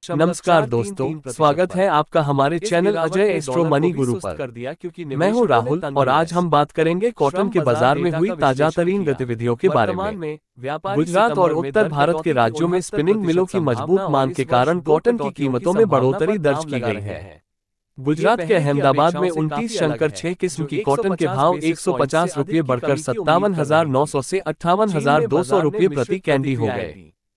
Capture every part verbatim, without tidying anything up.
नमस्कार दोस्तों, स्वागत है आपका हमारे चैनल अजय एस्ट्रो मनी गुरु पर। मैं हूं राहुल और आज हम बात करेंगे कॉटन के बाजार में हुई ताजा तरीन गतिविधियों के बारे में। गुजरात और उत्तर भारत के राज्यों में स्पिनिंग मिलों की मजबूत मांग के कारण कॉटन की कीमतों में बढ़ोतरी दर्ज की गई है। गुजरात के अहमदाबाद में उनतीस शंकर छह किस्म की कॉटन के भाव एक सौ पचास रुपये बढ़कर सत्तावन हजार नौ सौ से अट्ठावन हजार दो सौ रुपये प्रति कैंडी हो गए।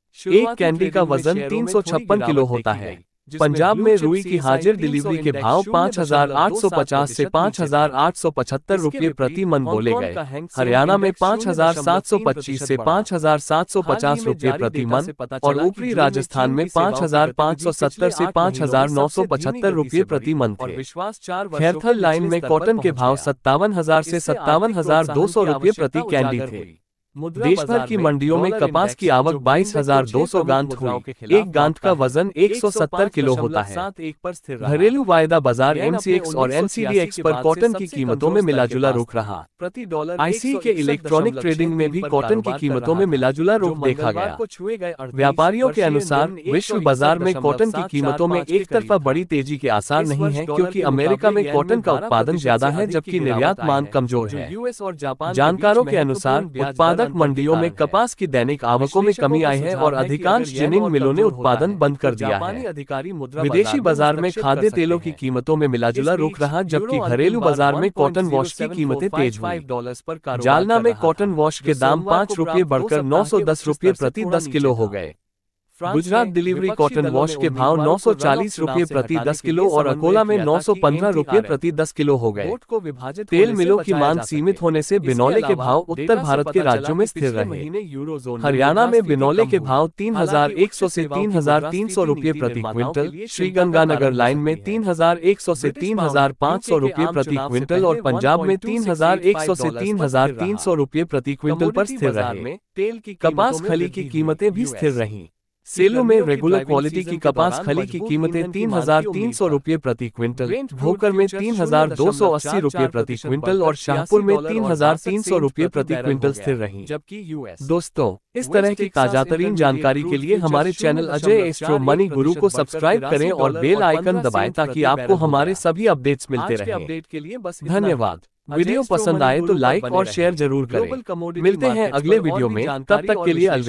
एक कैंडी का वजन तीन सौ छप्पन किलो होता है। पंजाब में रुई की हाजिर डिलीवरी के भाव पाँच हजार आठ सौ पचास से पाँच हजार आठ सौ पचहत्तर रुपये प्रति मन बोले गए। हरियाणा में पाँच हजार सात सौ पच्चीस से पाँच हजार सात सौ पचास रुपये प्रति मन और ऊपरी राजस्थान में पाँच हजार पाँच सौ सत्तर से पाँच हजार नौ सौ पचहत्तर रुपये प्रति मन थे। खैरथल लाइन में कॉटन के भाव सत्तावन हजार से सत्तावन हजार दो सौ रुपये प्रति कैंडी थे। देश भर की मंडियों में कपास की आवक बाईस हजार दो सौ गांठ हुई। एक गांठ का वजन एक सौ सत्तर किलो होता है। घरेलू वायदा बाजार एमसीएक्स और एनसीडीएक्स पर कॉटन की कीमतों में मिलाजुला रुख रहा। प्रति डॉलर आईसी के इलेक्ट्रॉनिक ट्रेडिंग में भी कॉटन की कीमतों में मिलाजुला रुख देखा गया। व्यापारियों के अनुसार विश्व बाजार में कॉटन की कीमतों में एक तरफा बड़ी तेजी के आसार नहीं है, क्योंकि अमेरिका में कॉटन का उत्पादन ज्यादा है जबकि निर्यात मांग कमजोर है। जानकारों के अनुसार उत्पादक मंडियों में कपास की दैनिक आवकों में कमी आई है और अधिकांश जिनिंग मिलों ने उत्पादन बंद कर दिया है। विदेशी बाजार में खाद्य तेलों की कीमतों में मिलाजुला रुख रहा, जबकि घरेलू बाजार में कॉटन वॉश की कीमतें तेज हुई। जालना में कॉटन वॉश के दाम पाँच रुपये बढ़कर नौ सौ दस रुपये प्रति दस किलो हो गए। गुजरात डिलीवरी कॉटन वॉश के भाव नौ सौ चालीस रुपये प्रति दस किलो और अकोला में नौ सौ पंद्रह रुपये प्रति दस किलो हो गए। तेल मिलों की मांग सीमित होने से बिनौले के भाव उत्तर भारत के राज्यों में स्थिर रहे। हरियाणा में बिनौले के भाव तीन हजार एक सौ से तीन हजार तीन सौ रुपये प्रति क्विंटल, श्रीगंगानगर लाइन में तीन हजार एक सौ से तीन हजार पाँच सौ रुपये प्रति क्विंटल और पंजाब में तीन हजार एक सौ से तीन हजार तीन सौ रुपये प्रति क्विंटल पर स्थिर रहे। कपास खली की कीमतें भी स्थिर रहीं। सेलो में रेगुलर क्वालिटी की कपास खली की कीमतें तीन हजार तीन सौ रुपये प्रति क्विंटल, भोकर में तीन हजार दो सौ अस्सी रुपये प्रति क्विंटल और शाहपुर में तीन हजार तीन सौ रुपये प्रति क्विंटल स्थिर रही। जबकि यूएस दोस्तों, इस तरह की ताजा तरीन जानकारी के लिए हमारे चैनल अजय एस्ट्रो मनी गुरु को सब्सक्राइब करें और बेल आइकन दबाएं ताकि आपको हमारे सभी अपडेट्स मिलते रहें। धन्यवाद। वीडियो पसंद आए तो लाइक और शेयर जरूर करें। मिलते हैं अगले वीडियो में, तब तक के लिए अलविदा।